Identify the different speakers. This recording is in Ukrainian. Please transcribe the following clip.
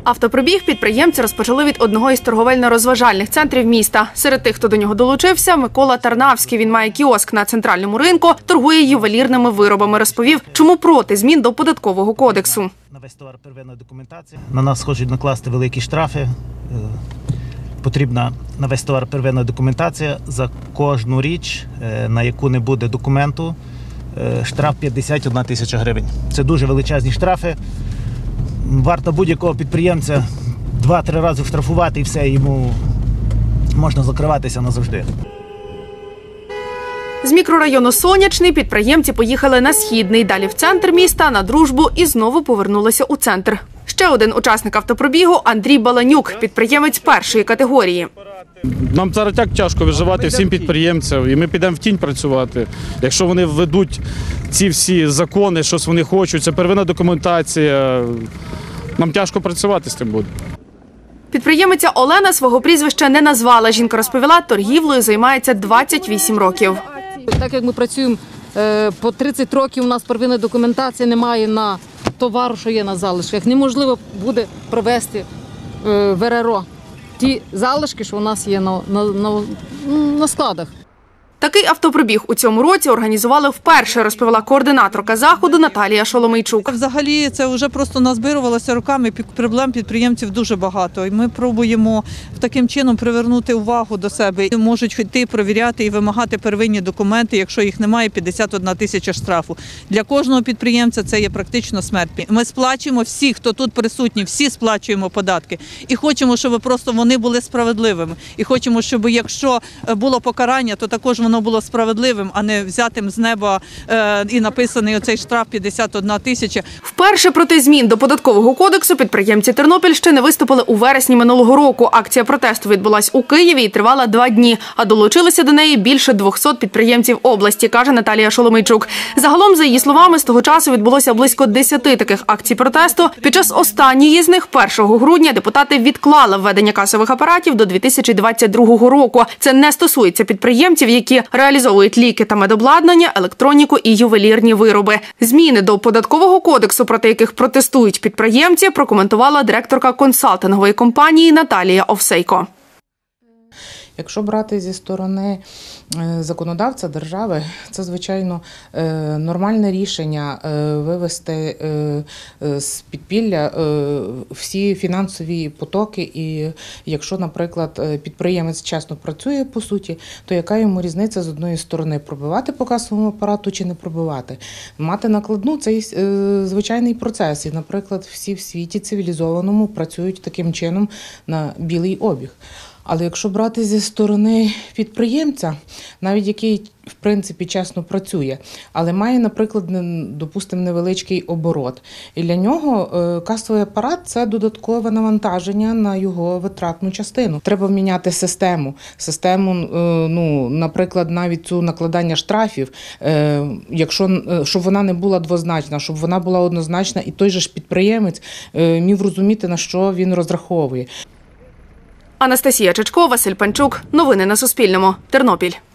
Speaker 1: Автопробіг підприємці розпочали від одного із торговельно-розважальних центрів міста. Серед тих, хто до нього долучився, Микола Тарнавський. Він має кіоск на центральному ринку, торгує ювелірними виробами. Розповів, чому проти змін до Податкового кодексу.
Speaker 2: На нас хочуть накласти великі штрафи. Потрібна на весь товар первинна документація. За кожну річ, на яку не буде документу, штраф 51 тисяча гривень. Це дуже величезні штрафи. Варто будь-якого підприємця 2-3 рази штрафувати і все, йому можна закриватися назавжди.
Speaker 1: З мікрорайону Сонячний підприємці поїхали на Східний, далі в центр міста, на Дружбу і знову повернулися у центр. Ще один учасник автопробігу – Андрій Баланюк, підприємець першої категорії.
Speaker 3: Нам зараз так тяжко виживати всім підприємцям, і ми підемо в тінь працювати. Якщо вони введуть ці всі закони, щось вони хочуть, це первинна документація, нам тяжко працювати з тим буде.
Speaker 1: Підприємиця Олена свого прізвища не назвала. Жінка розповіла, торгівлею займається 28 років.
Speaker 4: Так як ми працюємо по 30 років, у нас первинна документація немає на товару, що є на залишках. Неможливо буде провести в РРО ті залишки, що у нас є на складах.
Speaker 1: Такий автопробіг у цьому році організували вперше, розповіла координаторка заходу Наталія Шоломийчук.
Speaker 5: Взагалі це вже просто назбирувалося роками, проблем підприємців дуже багато. І ми пробуємо таким чином привернути увагу до себе. Можуть йти, перевіряти і вимагати первинні документи, якщо їх немає, 51 тисяча штрафу. Для кожного підприємця це є практично смерть. Ми сплачуємо всі, хто тут присутні, всі сплачуємо податки. І хочемо, щоб просто вони були справедливими. І хочемо, щоб якщо було покарання, то також воно було справедливим, а не взятим з неба і написаний оцей штраф 51 тисяча.
Speaker 1: Вперше проти змін до Податкового кодексу підприємці Тернопільщини виступили у вересні минулого року. Акція протесту відбулась у Києві і тривала 2 дні, а долучилися до неї більше 200 підприємців області, каже Наталія Шоломийчук. Загалом, за її словами, з того часу відбулося близько 10 таких акцій протесту. Під час останньої з них, 1 грудня, депутати відклали введення касових апаратів до 2022 року. Це не стосується підприємців, які реалізовують ліки та медобладнання, електроніку і ювелірні вироби. Зміни до Податкового кодексу, проти яких протестують підприємці, прокоментувала директорка консалтингової компанії Наталія Овсейко.
Speaker 6: Якщо брати зі сторони законодавця держави, це, звичайно, нормальне рішення вивести з підпілля всі фінансові потоки. І якщо, наприклад, підприємець чесно працює, по суті, то яка йому різниця з одної сторони – пробивати по касовому апарату чи не пробивати? Мати накладну – це звичайний процес. І, наприклад, всі в світі цивілізованому працюють таким чином на білий обіг. Але якщо брати зі сторони підприємця, навіть який, в принципі, чесно працює, але має, наприклад, допустимо, невеличкий оборот, і для нього касовий апарат – це додаткове навантаження на його витратну частину. Треба міняти систему. Наприклад, навіть цю накладання штрафів, щоб вона не була двозначна, щоб вона була однозначна, і той же ж підприємець міг розуміти, на що він розраховує.
Speaker 1: Анастасія Чечко, Василь Панчук. Новини на Суспільному. Тернопіль.